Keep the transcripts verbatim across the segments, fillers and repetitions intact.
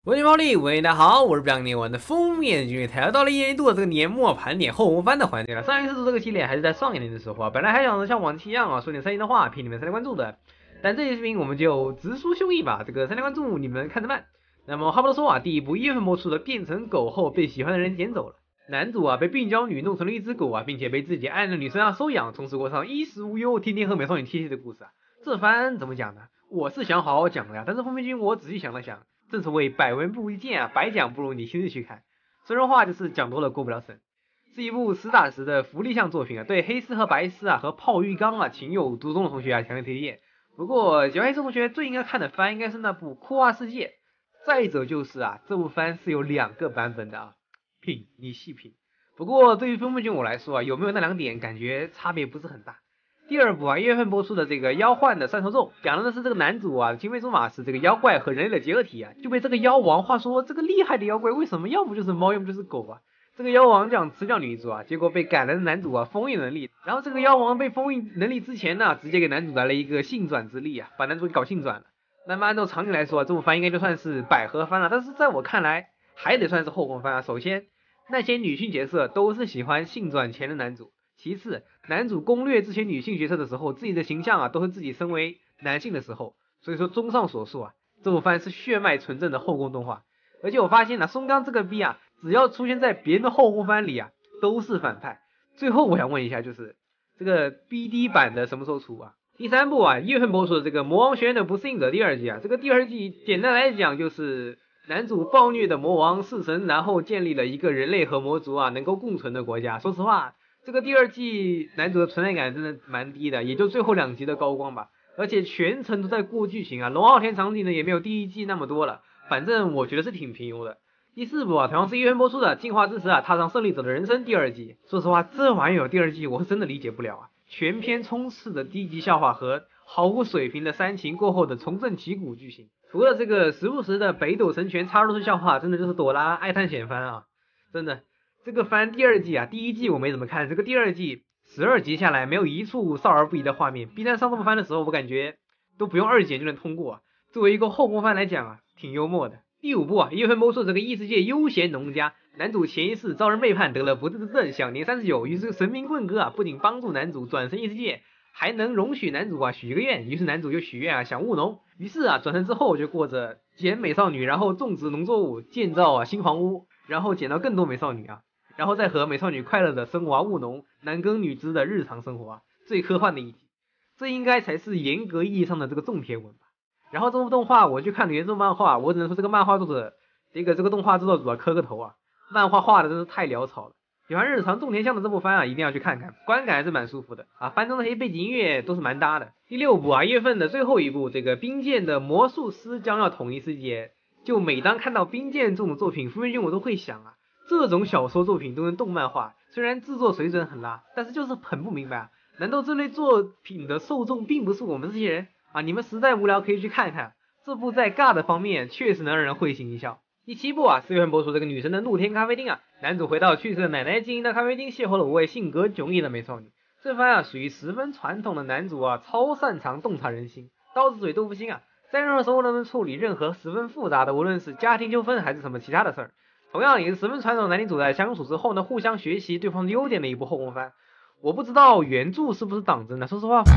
我是毛利，喂，大家好，我是不想年玩的封面君，来到了一年一度的这个年末盘点后宫番的环节了。上一次做这个系列还是在上一年的时候啊，本来还想着像往期一样啊，说点三言的话，骗你们三连关注的，但这期视频我们就直抒胸臆吧，这个三连关注你们看着办。那么话不多说啊，第一部一月份播出的《变成狗后被喜欢的人捡走了》，男主啊被病娇女弄成了一只狗啊，并且被自己爱的女生啊收养，从此过上衣食无忧，天天和美少女贴贴的故事啊。这番怎么讲呢？我是想好好讲的呀，但是封面君我仔细想了想。正所谓百闻不如一见啊，白讲不如你亲自去看。说人话就是讲多了过不了审，是一部实打实的福利向作品啊，对黑丝和白丝啊和泡浴缸啊情有独钟的同学啊强烈推荐。不过喜欢黑丝同学最应该看的番应该是那部《哭花世界》，再者就是啊这部番是有两个版本的啊，品你细品。不过对于封面君我来说啊，有没有那两点感觉差别不是很大。第二部啊，一月份播出的这个妖幻的三头咒，讲的是这个男主啊，青梅竹马是这个妖怪和人类的结合体啊，就被这个妖王，话说这个厉害的妖怪为什么要不就是猫，要不就是狗啊？这个妖王想吃掉女主啊，结果被感人的男主啊封印能力，然后这个妖王被封印能力之前呢，直接给男主来了一个性转之力啊，把男主给搞性转了。那么按照常理来说啊，这部番应该就算是百合番了，但是在我看来还得算是后宫番啊。首先，那些女性角色都是喜欢性转前的男主。其次，男主攻略这些女性角色的时候，自己的形象啊都是自己身为男性的时候，所以说综上所述啊，这部番是血脉纯正的后宫动画。而且我发现了、啊、松冈这个逼啊，只要出现在别人的后宫番里啊，都是反派。最后我想问一下，就是这个 B D 版的什么时候出啊？第三部啊，一月份播出的这个《魔王学院的不适应者》第二季啊，这个第二季简单来讲就是男主暴虐的魔王弑神，然后建立了一个人类和魔族啊能够共存的国家。说实话。这个第二季男主的存在感真的蛮低的，也就最后两集的高光吧，而且全程都在过剧情啊，龙傲天场景呢也没有第一季那么多了，反正我觉得是挺平庸的。第四部啊，同样是一月份播出的《进化之时啊，踏上胜利者的人生》第二季，说实话这玩意有第二季我是真的理解不了啊，全篇充斥的低级笑话和毫无水平的煽情过后的重振旗鼓剧情，除了这个时不时的北斗神拳插入式笑话，真的就是朵拉爱探险番啊，真的。这个番第二季啊，第一季我没怎么看，这个第二季十二集下来没有一处少儿不宜的画面。B 站上这部番的时候，我感觉都不用二检就能通过啊。作为一个后宫番来讲啊，挺幽默的。第五部啊，一月份播出这个异世界悠闲农家，男主前一世遭人背叛得了不治之症，享年三十九，于是神明棍哥啊不仅帮助男主转身异世界，还能容许男主啊许一个愿，于是男主就许愿啊想务农，于是啊转身之后就过着捡美少女，然后种植农作物，建造啊新房屋，然后捡到更多美少女啊。然后再和美少女快乐的生活务农，男耕女织的日常生活啊，最科幻的一集，这应该才是严格意义上的这个种田文吧。然后这部动画我去看了原著漫画，我只能说这个漫画作者，这个这个动画制作组啊磕个头啊，漫画画的真是太潦草了。喜欢日常种田向的这部番啊，一定要去看看，观感还是蛮舒服的啊。番中的那些背景音乐都是蛮搭的。第六部啊，一月份的最后一部，这个冰剑的魔术师将要统一世界，就每当看到冰剑这种作品，福原君我都会想啊。这种小说作品都能动漫化，虽然制作水准很拉，但是就是很不明白啊！难道这类作品的受众并不是我们这些人啊？你们实在无聊可以去看看，这部在尬的方面确实能让人会心一笑。第七部啊，四月份播出这个女神的露天咖啡厅啊，男主回到去世的奶奶经营的咖啡厅，邂逅了五位性格迥异的美少女。这番啊属于十分传统的男主啊，超擅长洞察人心，刀子嘴豆腐心啊，在任何时候都能处理任何十分复杂的，无论是家庭纠纷还是什么其他的事儿。同样也是十分传统的男女主在相处之后呢，互相学习对方的优点的一部后宫番。我不知道原著是不是党争的，说实话。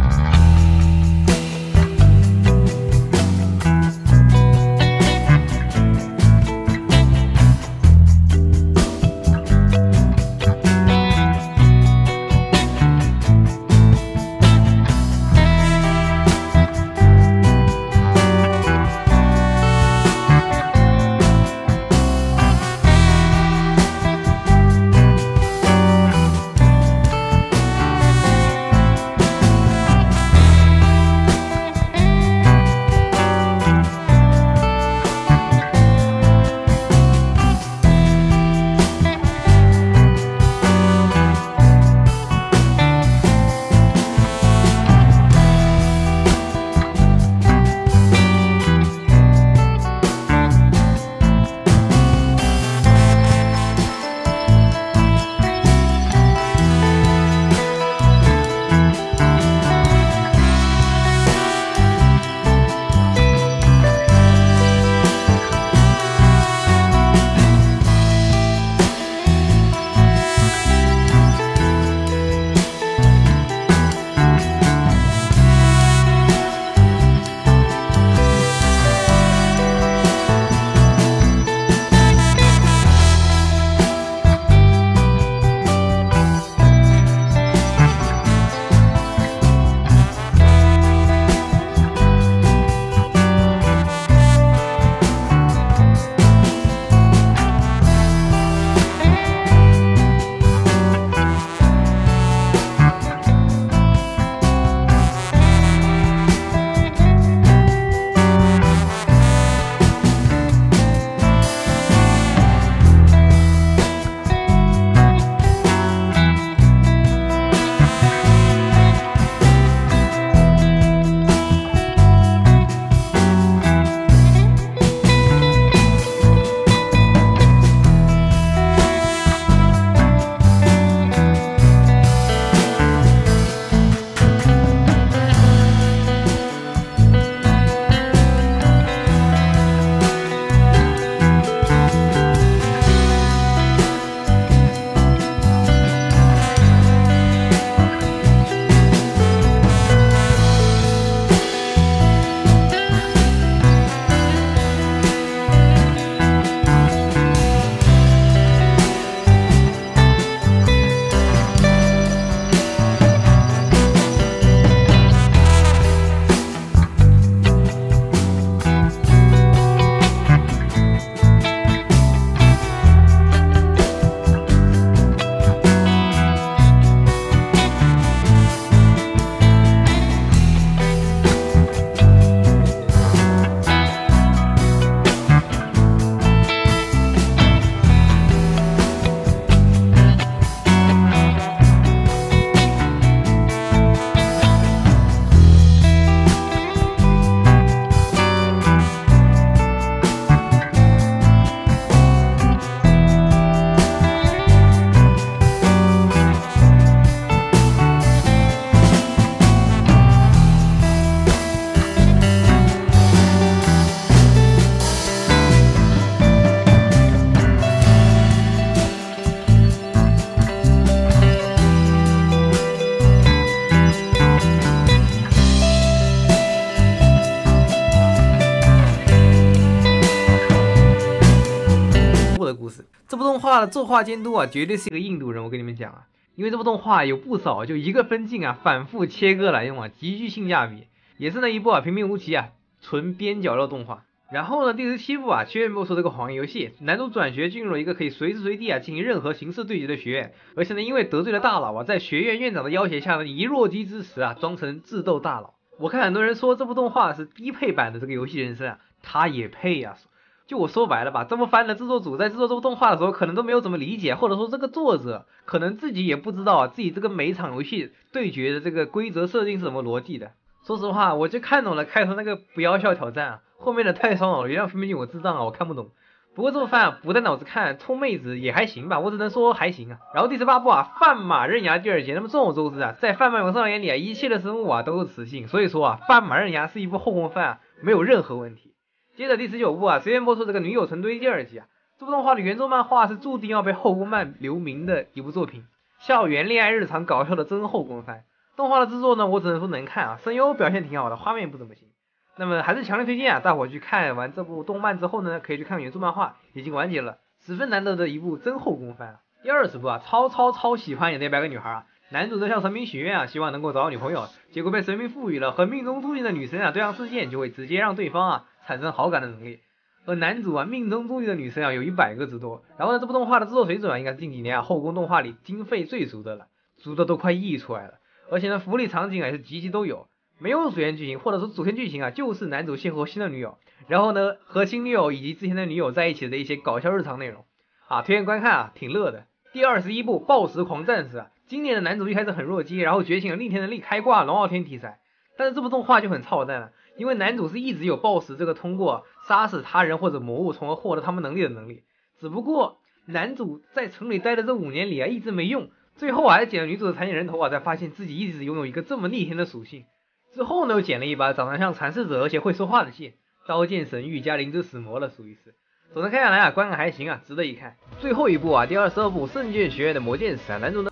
故事。这部动画的作画监督啊，绝对是一个印度人，我跟你们讲啊，因为这部动画有不少就一个分镜啊，反复切割来用啊，极具性价比，也是那一部啊平平无奇啊，纯边角料动画。然后呢，第十七部啊，宣布说这个黄游戏，男主转学进入了一个可以随时随地啊进行任何形式对决的学院，而且呢，因为得罪了大佬啊，在学院院长的要挟下呢，以弱鸡之词啊，装成智斗大佬。我看很多人说这部动画是低配版的这个游戏人生啊，他也配呀、啊。就我说白了吧，这么番的制作组在制作这部动画的时候，可能都没有怎么理解，或者说这个作者可能自己也不知道啊，自己这个每一场游戏对决的这个规则设定是什么逻辑的。说实话，我就看懂了开头那个不要笑挑战啊，后面的太烧脑了，原谅分辨率我智障啊，我看不懂。不过这部番啊，不带脑子看，冲妹子也还行吧，我只能说还行啊。然后第十八部啊，范马刃牙第二节，那么众所周知啊，在范马勇上眼里啊，一切的生物啊都是雌性，所以说啊，范马刃牙是一部后宫番啊，没有任何问题。接着第十九部啊，随便播出这个女友成堆第二集啊，这部动画的原作漫画是注定要被后宫漫留名的一部作品，校园恋爱日常搞笑的真后宫番。动画的制作呢，我只能说能看啊，声优表现挺好的，画面不怎么行。那么还是强烈推荐啊，大伙去看完这部动漫之后呢，可以去看原著漫画，已经完结了，十分难得的一部真后宫番啊。第二十部啊，超超超喜欢演的一百个女孩啊，男主在向神明许愿啊，希望能够找到女朋友，结果被神明赋予了和命中注定的女神啊对上事件，就会直接让对方啊产生好感的能力。而男主啊命中注定的女神啊有一百个之多。然后呢，这部动画的制作水准啊，应该是近几年啊后宫动画里经费最足的了，足的都快溢出来了。而且呢，福利场景啊也是集集都有，没有主线剧情或者说主线剧情啊，就是男主邂逅新的女友，然后呢和新女友以及之前的女友在一起的一些搞笑日常内容啊，推荐观看啊，挺乐的。第二十一部暴食狂战士啊，今年的男主一开始很弱鸡，然后觉醒了逆天能力，开挂龙傲天题材，但是这部动画就很操蛋了，因为男主是一直有暴食这个通过杀死他人或者魔物从而获得他们能力的能力，只不过男主在城里待的这五年里啊一直没用。最后还是捡了女主的残血人头啊，才发现自己一直拥有一个这么逆天的属性。之后呢，又捡了一把长得像阐释者而且会说话的剑，刀剑神域加灵之死魔了，属于是。总的看下来啊，观感还行啊，值得一看。最后一部啊，第二十二部圣剑学院的魔剑使啊，男主呢